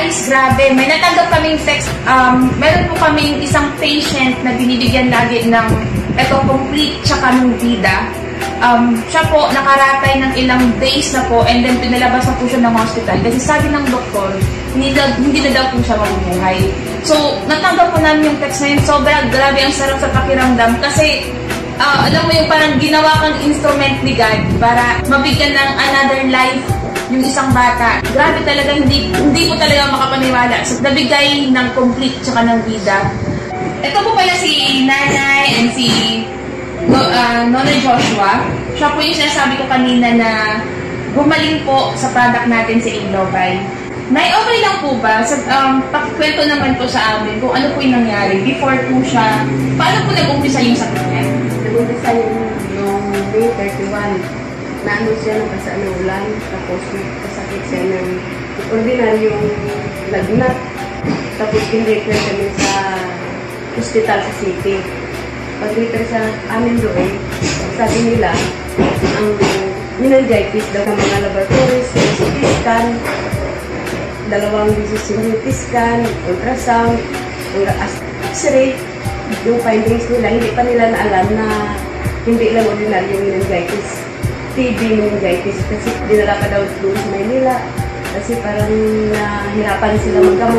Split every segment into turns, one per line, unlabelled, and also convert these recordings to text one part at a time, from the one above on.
Guys, grabe. May natanggap kaming text. Meron po kaming isang patient na binibigyan lagi ng eto complete tsaka ng vida. Siya po nakaratay ng ilang days na po and then pinalabas na po siya ng hospital kasi sabi ng doktor, hindi na daw po siya mabubuhay. So, natanggap po namin yung text na yun. Sobrang grabe, ang sarap sa pakiramdam kasi alam mo yung parang ginawa kang instrument ni God para mabigyan ng another life yung isang bata. Grabe talaga, hindi po talaga makapaniwala. So, nabigay ng complete tsaka ng vida. Ito po pala si Nanay and si Nona Joshua. Siya po yung sinasabi ko kanina na gumaling po sa product natin sa Inglobay. Nay, okay lang po ba? Pakikwento naman po sa amin kung ano po yung nangyari before po siya. Paano po nag-umpisa yung sakit niya?
Nag-umpisa yung May 31. Naano siya ng kasaulan, tapos kasakit siya ng ordinaryong lagnat. Tapos pinrefer kami sa hospital sa city. Pag-refer sa amin doon, sabi nila, ang meningitis daw ng mga laboratories, CT scan, 2 beses yung CT scan, ultrasound, X-ray, yung findings nila, hindi pa nila naalam na hindi lang ordinaryong meningitis. TB meningitis kasi dinala pa daw doon sa Maynila kasi parang nahirapan sila maggamot.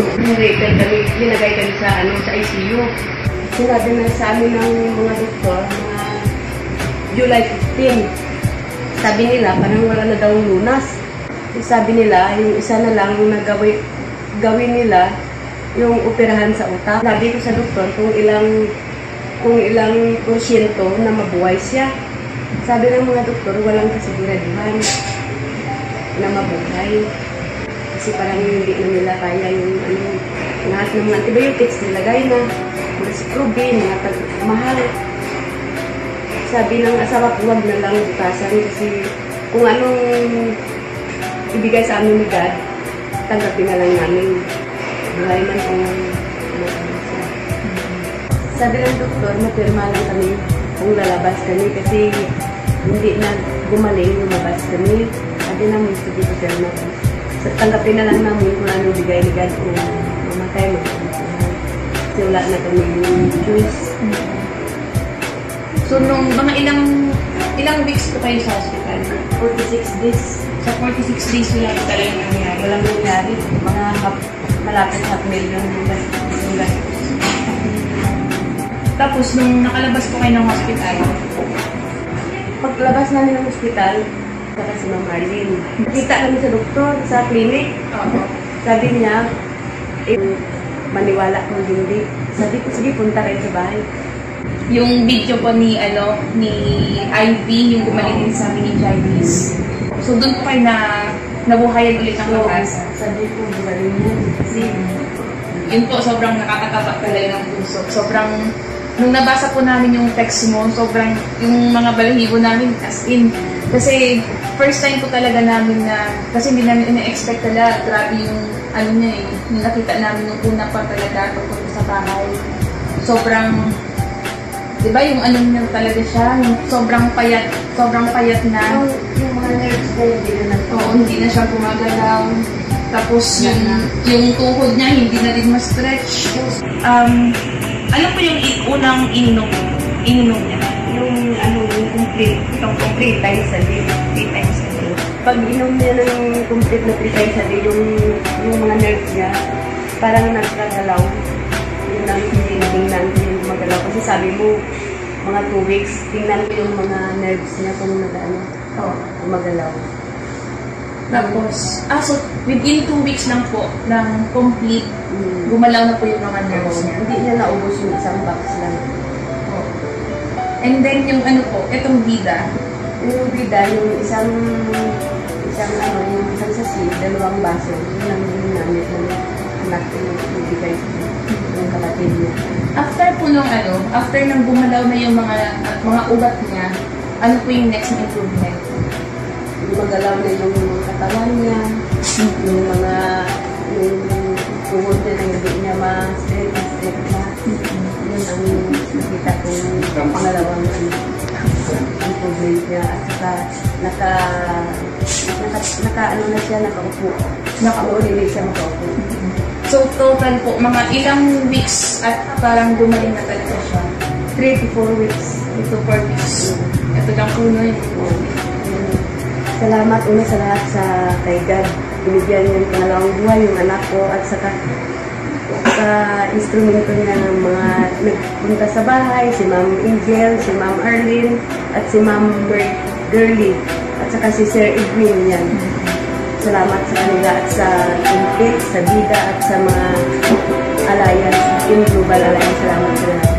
Ginagay kami sa ICU. Sinabi na sa amin ng mga doktor na July 15. Sabi nila parang wala na daw lunas. Sabi nila yung isa na lang na gawin nila yung operahan sa utak. Sabi ko sa doktor kung ilang porsyento na mabuhay siya. Sabi ng mga doktor, walang kasiguraduhan na mabuhay. Kasi parang hindi na nila kaya yung lahat ng mga antibiotics nilagay na, mga sikrubin, mga mahal. Sabi ng asawa ko, huwag na lang butasan kasi kung anong ibigay sa amin ni God, tanggapin na lang namin. Buhay man kung sabi ng doktor, mapirma lang kami kung lalabas kami kasi hindi na gumaling, lumabas kami. Sabi namin, sige po sir na. Tanggapin na lang namin kung anong bigay ni God kung mamatay mo. Kasi wala na kami yung choice.
So, nung mga ilang weeks po kayo sa hospital?
46 days.
Sa 46 days wala po talaga nangyari?
Walang nangyari. Mga malapit sa million yung gastos.
Tapos, nung nakalabas po kayo ng hospital?
Paglabas namin ng hospital, saka si Ma'am Arlene. Kita kami sa doktor, sa clinic. Sabi niya, maniwala kung hindi. Sabi ko, sige, punta kayo sa bahay.
Yung video po ni Ivy, yung gumaling din sa meningitis. So, doon po kayo nabuhayan ulit ng pag-asa.
Sabi ko, gumaling yan. Kasi,
yun po, sobrang nakakatapak talaga ng puso. Sobrang, nung nabasa po namin yung text mo, sobrang, yung mga balahibo namin, as in. Kasi, first time po talaga namin na, kasi hindi namin ina-expect talaga, grabe yung, niya yung nakita namin yung una pa talaga tungkol sa bahay. Sobrang, di ba yung niya talaga siya, yung sobrang payat na.
Yung mga nerves na hindi na
hindi na siya gumagalaw. Tapos, yung tuhod niya, hindi na din ma-stretch. Ano po yung unang ininom niya?
Yung complete.
Itong complete
3 times a day.
3 times a day.
Pag inom niya ng complete na 3 times a day, yung mga nerves niya, parang nagkagalaw. Yun lang, hindi tingnan ko yung gumagalaw. Kasi sabi mo, mga 2 weeks, tingnan ko yung mga nerves niya kung gumagalaw.
Tapos, so within 2 weeks lang po, ng complete, gumalaw na po yung mga nerves niya.
Hindi niya naubos yung isang box lang.
And then yung itong vida.
Yung vida, yung isang sasi, 2 baso, yun lang yung namin ng anak ko yung ibigay yung kapatid niya.
After po after nang gumalaw na yung mga ugat niya, ano po yung next na improvement?
Magalaw na yung katawan niya, yung tuhod niya na hindi niya ma-straight na. Yun ang nakita kong pangalawang improvement niya. At saka, nakaupo. Nakaupo, hindi siya makaupo.
So, total po, mga ilang weeks at parang gumaling na talaga siya.
3 to 4 weeks.
Ito 4 weeks. Ito lang po na yun.
Salamat una sa lahat sa kay God. Binigyan niya ng pangalawang buhay yung anak ko at saka sa instrumento niya ng mga nagpunta sa bahay, si Ma'am Angel, si Ma'am Arlene, at si Ma'am Girly, at saka si Sir Edwin yan. Salamat sa kanila at sa Impit, sa Bida, at sa mga alliance, in Global Alliance. Salamat sa lahat.